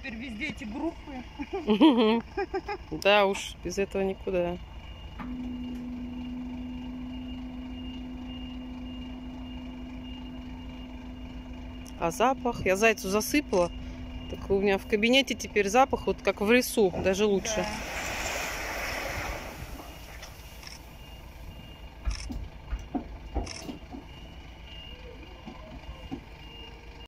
теперь везде эти группы. Да уж, без этого никуда. А запах? Я зайцу засыпала. Так у меня в кабинете теперь запах вот как в лесу, даже лучше. Да.